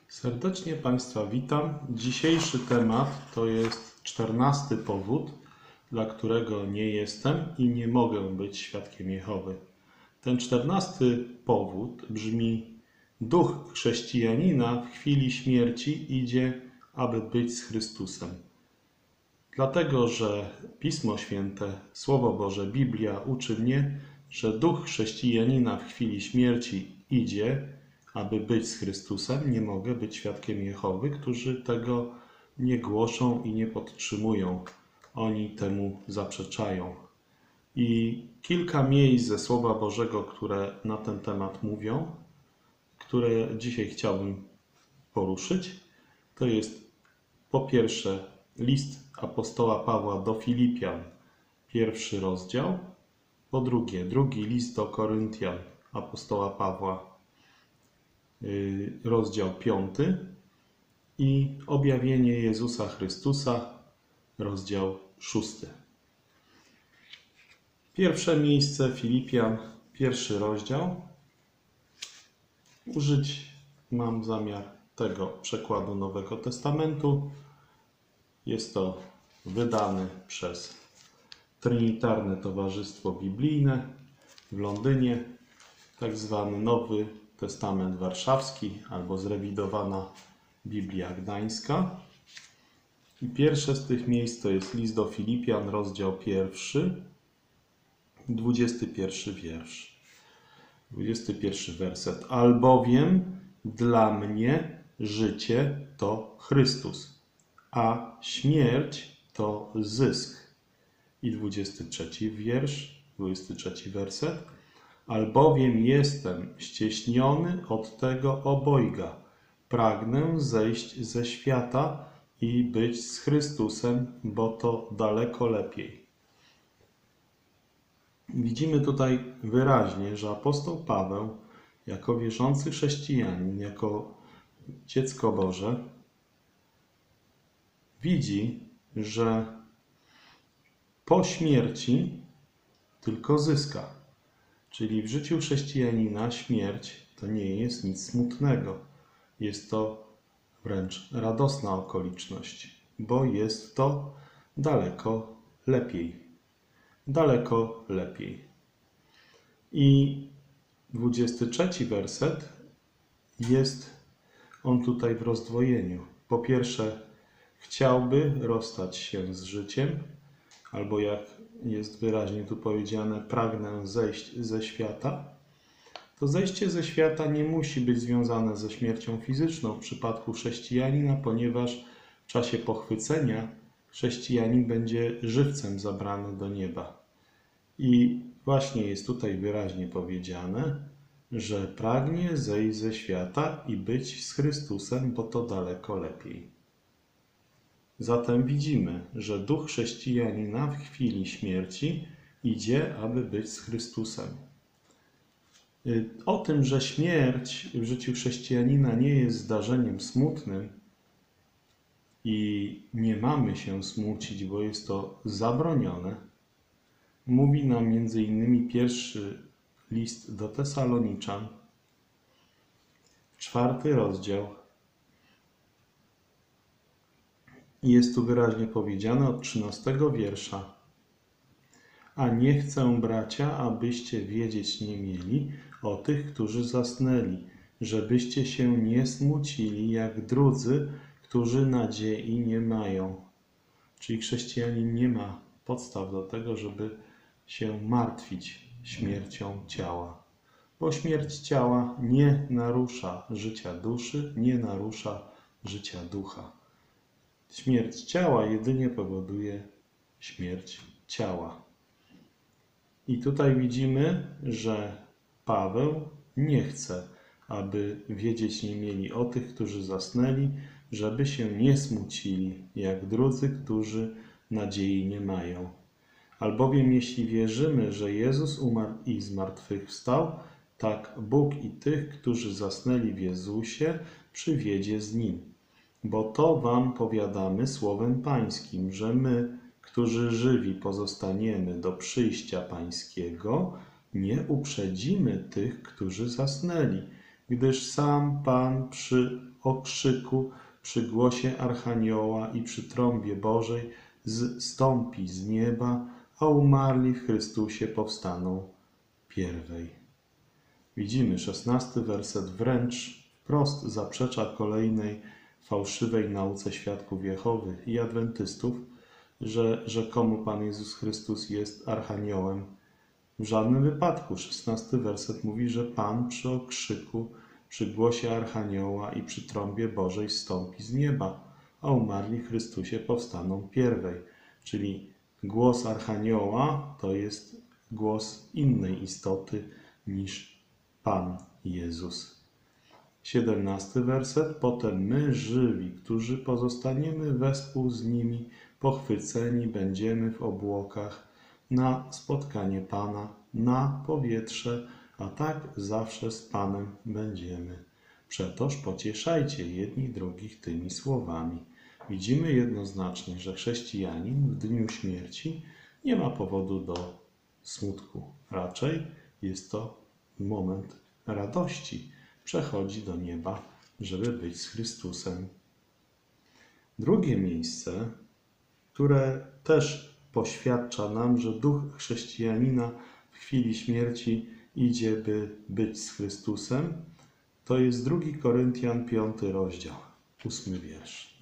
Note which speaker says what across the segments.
Speaker 1: Serdecznie Państwa witam. Dzisiejszy temat to jest 14 powód, dla którego nie jestem i nie mogę być świadkiem Jehowy. Ten 14 powód brzmi: duch chrześcijanina w chwili śmierci idzie, aby być z Chrystusem. Dlatego, że Pismo Święte, Słowo Boże, Biblia uczy mnie, że duch chrześcijanina w chwili śmierci idzie, aby być z Chrystusem. Nie mogę być świadkiem Jehowy, którzy tego nie głoszą i nie podtrzymują. Oni temu zaprzeczają. I kilka miejsc ze Słowa Bożego, które na ten temat mówią, które dzisiaj chciałbym poruszyć, to jest po pierwsze list apostoła Pawła do Filipian, 1 rozdział, po drugie drugi list do Koryntian apostoła Pawła, rozdział 5 i objawienie Jezusa Chrystusa, rozdział 6. Pierwsze miejsce Filipian, 1 rozdział. Użyć mam zamiar tego przekładu Nowego Testamentu. Jest to wydany przez Trinitarne Towarzystwo Biblijne w Londynie, tak zwany Nowy Testament Warszawski albo zrewidowana Biblia Gdańska. I pierwsze z tych miejsc to jest list do Filipian, rozdział 1, 21 wiersz. 21 werset. Albowiem dla mnie życie to Chrystus, a śmierć to zysk. I 23 wiersz, 23 werset. Albowiem jestem ścieśniony od tego obojga. Pragnę zejść ze świata i być z Chrystusem, bo to daleko lepiej. Widzimy tutaj wyraźnie, że apostoł Paweł, jako wierzący chrześcijanin, jako dziecko Boże, widzi, że po śmierci tylko zyska. Czyli w życiu chrześcijanina śmierć to nie jest nic smutnego. Jest to wręcz radosna okoliczność, bo jest to daleko lepiej. Daleko lepiej. I 23 werset jest on tutaj w rozdwojeniu. Po pierwsze, chciałby rozstać się z życiem, albo jak jest wyraźnie tu powiedziane, pragnę zejść ze świata. To zejście ze świata nie musi być związane ze śmiercią fizyczną w przypadku chrześcijanina, ponieważ w czasie pochwycenia chrześcijanin będzie żywcem zabrany do nieba. I właśnie jest tutaj wyraźnie powiedziane, że pragnie zejść ze świata i być z Chrystusem, bo to daleko lepiej. Zatem widzimy, że duch chrześcijanina w chwili śmierci idzie, aby być z Chrystusem. O tym, że śmierć w życiu chrześcijanina nie jest zdarzeniem smutnym i nie mamy się smucić, bo jest to zabronione, mówi nam m.in. pierwszy list do Tesaloniczan, 4 rozdział. Jest tu wyraźnie powiedziane od 13 wiersza. A nie chcę, bracia, abyście wiedzieć nie mieli o tych, którzy zasnęli, żebyście się nie smucili jak drudzy, którzy nadziei nie mają. Czyli chrześcijanin nie ma podstaw do tego, żeby się martwić śmiercią ciała. Bo śmierć ciała nie narusza życia duszy, nie narusza życia ducha. Śmierć ciała jedynie powoduje śmierć ciała. I tutaj widzimy, że Paweł nie chce, aby wiedzieć nie mieli o tych, którzy zasnęli, żeby się nie smucili, jak drudzy, którzy nadziei nie mają. Albowiem jeśli wierzymy, że Jezus umarł i zmartwychwstał, tak Bóg i tych, którzy zasnęli w Jezusie, przywiedzie z Nim. Bo to wam powiadamy słowem Pańskim, że my, którzy żywi pozostaniemy do przyjścia Pańskiego, nie uprzedzimy tych, którzy zasnęli. gdyż sam Pan przy okrzyku, przy głosie Archanioła i przy trąbie Bożej zstąpi z nieba, a umarli w Chrystusie powstaną pierwej. Widzimy, 16 werset wręcz wprost zaprzecza kolejnej fałszywej nauce świadków Jehowy i adwentystów, że rzekomo Pan Jezus Chrystus jest Archaniołem. W żadnym wypadku. 16 werset mówi, że Pan przy okrzyku, przy głosie Archanioła i przy trąbie Bożej zstąpi z nieba, a umarli w Chrystusie powstaną pierwej. Czyli głos Archanioła to jest głos innej istoty niż Pan Jezus. 17 werset. Potem my, żywi, którzy pozostaniemy wespół z nimi, pochwyceni będziemy w obłokach na spotkanie Pana, na powietrze, a tak zawsze z Panem będziemy. Przetoż pocieszajcie jedni drugich tymi słowami. Widzimy jednoznacznie, że chrześcijanin w dniu śmierci nie ma powodu do smutku. Raczej jest to moment radości. Przechodzi do nieba, żeby być z Chrystusem. Drugie miejsce, które też poświadcza nam, że duch chrześcijanina w chwili śmierci idzie, by być z Chrystusem, to jest 2 Koryntian 5 rozdział, 8 wiersz.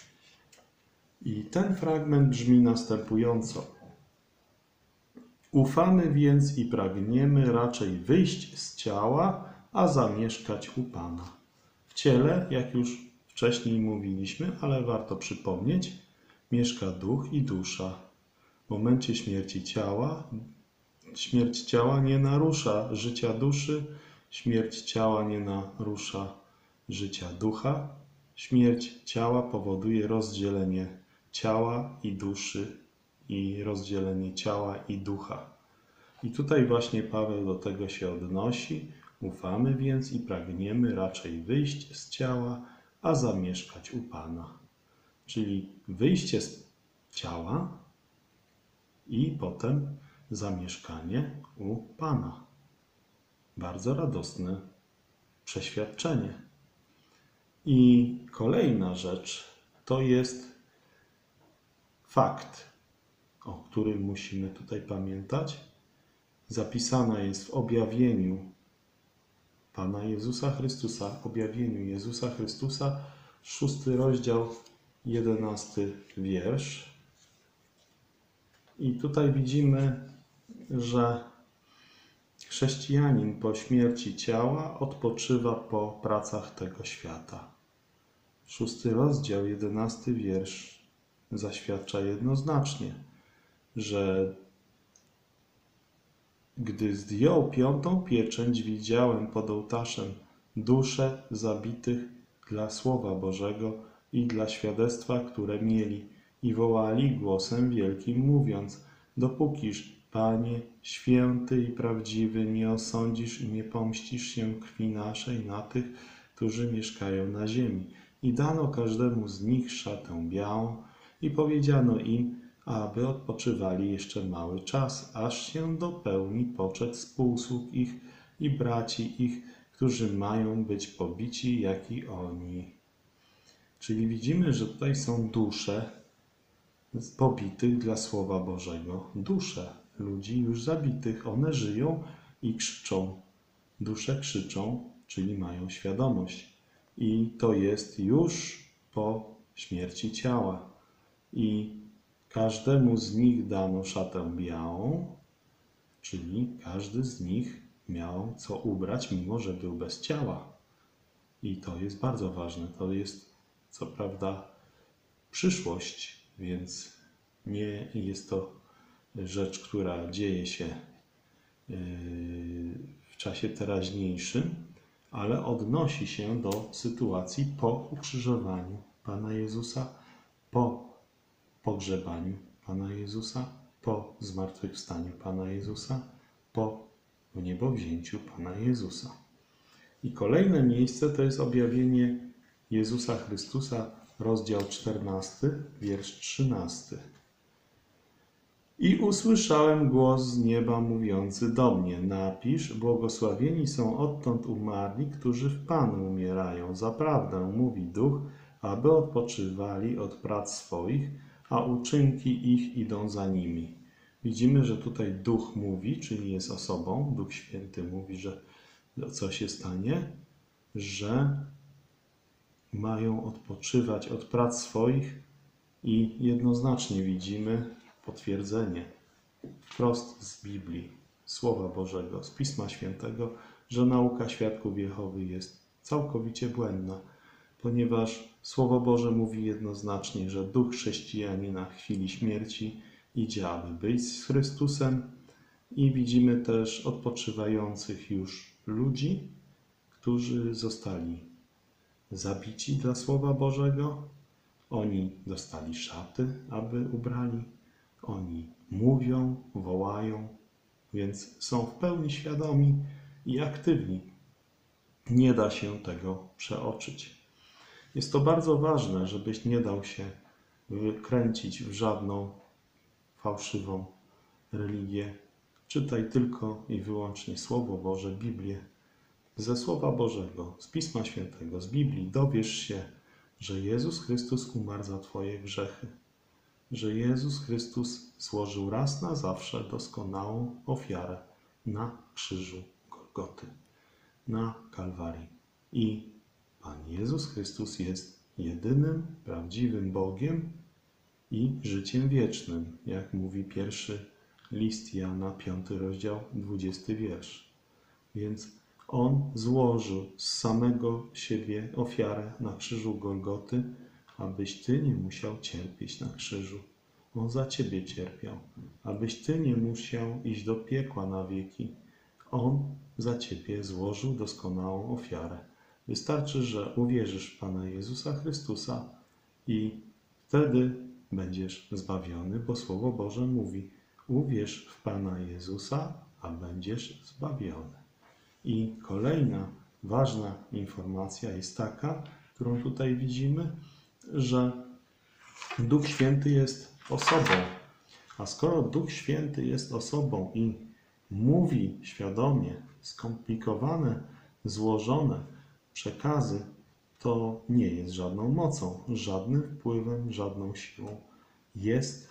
Speaker 1: I ten fragment brzmi następująco. Ufamy więc i pragniemy raczej wyjść z ciała, a zamieszkać u Pana. W ciele, jak już wcześniej mówiliśmy, ale warto przypomnieć, mieszka duch i dusza. W momencie śmierć ciała nie narusza życia duszy, śmierć ciała nie narusza życia ducha. Śmierć ciała powoduje rozdzielenie ciała i duszy i rozdzielenie ciała i ducha. I tutaj właśnie Paweł do tego się odnosi. Ufamy więc i pragniemy raczej wyjść z ciała, a zamieszkać u Pana. Czyli wyjście z ciała i potem zamieszkanie u Pana. Bardzo radosne przeświadczenie. I kolejna rzecz to jest fakt, o którym musimy tutaj pamiętać. Zapisana jest w objawieniu Pana Jezusa Chrystusa, objawieniu Jezusa Chrystusa, 6 rozdział, 11 wiersz. I tutaj widzimy, że chrześcijanin po śmierci ciała odpoczywa po pracach tego świata. 6 rozdział, 11 wiersz zaświadcza jednoznacznie, że gdy zdjął 5. pieczęć, widziałem pod ołtarzem dusze zabitych dla Słowa Bożego i dla świadectwa, które mieli, i wołali głosem wielkim, mówiąc: dopókiż, Panie, święty i prawdziwy, nie osądzisz i nie pomścisz się krwi naszej na tych, którzy mieszkają na ziemi. I dano każdemu z nich szatę białą i powiedziano im, aby odpoczywali jeszcze mały czas, aż się dopełni poczet współsług ich i braci ich, którzy mają być pobici, jak i oni. Czyli widzimy, że tutaj są dusze pobitych dla Słowa Bożego. Dusze ludzi już zabitych. One żyją i krzyczą. Dusze krzyczą, czyli mają świadomość. I to jest już po śmierci ciała. I każdemu z nich dano szatę białą, czyli każdy z nich miał co ubrać, mimo że był bez ciała. I to jest bardzo ważne. To jest, co prawda, przyszłość, więc nie jest to rzecz, która dzieje się w czasie teraźniejszym, ale odnosi się do sytuacji po ukrzyżowaniu Pana Jezusa, po pogrzebaniu Pana Jezusa, po zmartwychwstaniu Pana Jezusa, po wniebowzięciu Pana Jezusa. I kolejne miejsce to jest objawienie Jezusa Chrystusa, rozdział 14, wiersz 13. I usłyszałem głos z nieba mówiący do mnie: napisz, błogosławieni są odtąd umarli, którzy w Panu umierają. Zaprawdę, mówi Duch, aby odpoczywali od prac swoich, a uczynki ich idą za nimi. Widzimy, że tutaj Duch mówi, czyli jest osobą. Duch Święty mówi, że co się stanie? Że mają odpoczywać od prac swoich i jednoznacznie widzimy potwierdzenie wprost z Biblii, Słowa Bożego, z Pisma Świętego, że nauka świadków Jehowy jest całkowicie błędna, ponieważ Słowo Boże mówi jednoznacznie, że duch chrześcijanina w chwili śmierci idzie, aby być z Chrystusem, i widzimy też odpoczywających już ludzi, którzy zostali zabici dla Słowa Bożego. Oni dostali szaty, aby ubrali. Oni mówią, wołają, więc są w pełni świadomi i aktywni. Nie da się tego przeoczyć. Jest to bardzo ważne, żebyś nie dał się wykręcić w żadną fałszywą religię. Czytaj tylko i wyłącznie Słowo Boże, Biblię. Ze Słowa Bożego, z Pisma Świętego, z Biblii dowiesz się, że Jezus Chrystus umarł za twoje grzechy, że Jezus Chrystus złożył raz na zawsze doskonałą ofiarę na krzyżu Golgoty, na Kalwarii. I Pan Jezus Chrystus jest jedynym prawdziwym Bogiem i życiem wiecznym, jak mówi pierwszy list Jana, 5 rozdział, 20 wiersz. Więc On złożył z samego siebie ofiarę na krzyżu Golgoty, abyś Ty nie musiał cierpieć na krzyżu. On za Ciebie cierpiał, abyś Ty nie musiał iść do piekła na wieki. On za Ciebie złożył doskonałą ofiarę. Wystarczy, że uwierzysz w Pana Jezusa Chrystusa i wtedy będziesz zbawiony, bo Słowo Boże mówi: uwierz w Pana Jezusa, a będziesz zbawiony. I kolejna ważna informacja jest taka, którą tutaj widzimy, że Duch Święty jest osobą. A skoro Duch Święty jest osobą i mówi świadomie skomplikowane, złożone przekazy, to nie jest żadną mocą, żadnym wpływem, żadną siłą. Jest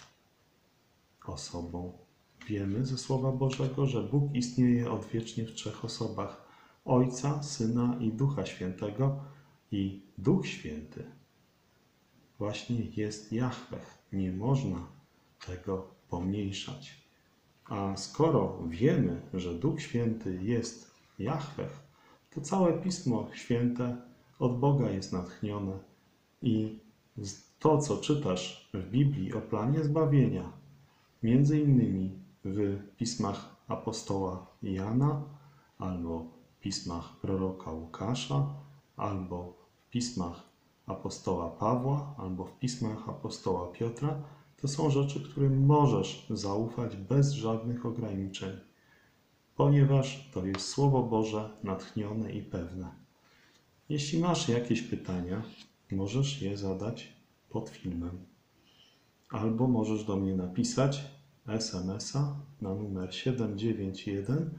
Speaker 1: osobą. Wiemy ze Słowa Bożego, że Bóg istnieje odwiecznie w trzech osobach: Ojca, Syna i Ducha Świętego. I Duch Święty właśnie jest Jahweh. Nie można tego pomniejszać. A skoro wiemy, że Duch Święty jest Jahweh, to całe Pismo Święte od Boga jest natchnione i to, co czytasz w Biblii o planie zbawienia, między innymi w pismach apostoła Jana, albo w pismach proroka Łukasza, albo w pismach apostoła Pawła, albo w pismach apostoła Piotra, to są rzeczy, którym możesz zaufać bez żadnych ograniczeń, ponieważ to jest Słowo Boże natchnione i pewne. Jeśli masz jakieś pytania, możesz je zadać pod filmem, albo możesz do mnie napisać SMS-a na numer 791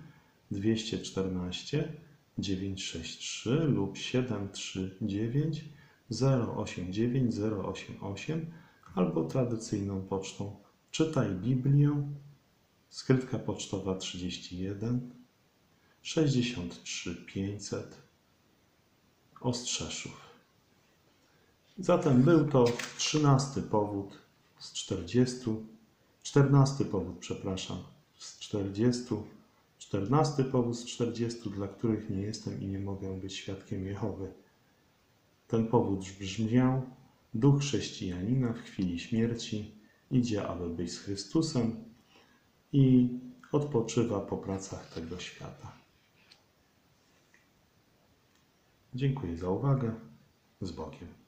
Speaker 1: 214 963 lub 739 089 088 albo tradycyjną pocztą. Czytaj Biblię, skrytka pocztowa 31 63 500 Ostrzeszów. Zatem był to 14 powód z 40, 14 powód, przepraszam, z 40, 14 powód z 40, dla których nie jestem i nie mogę być świadkiem Jehowy. Ten powód brzmiał: duch chrześcijanina w chwili śmierci idzie, aby być z Chrystusem i odpoczywa po pracach tego świata. Dziękuję za uwagę. Z Bogiem.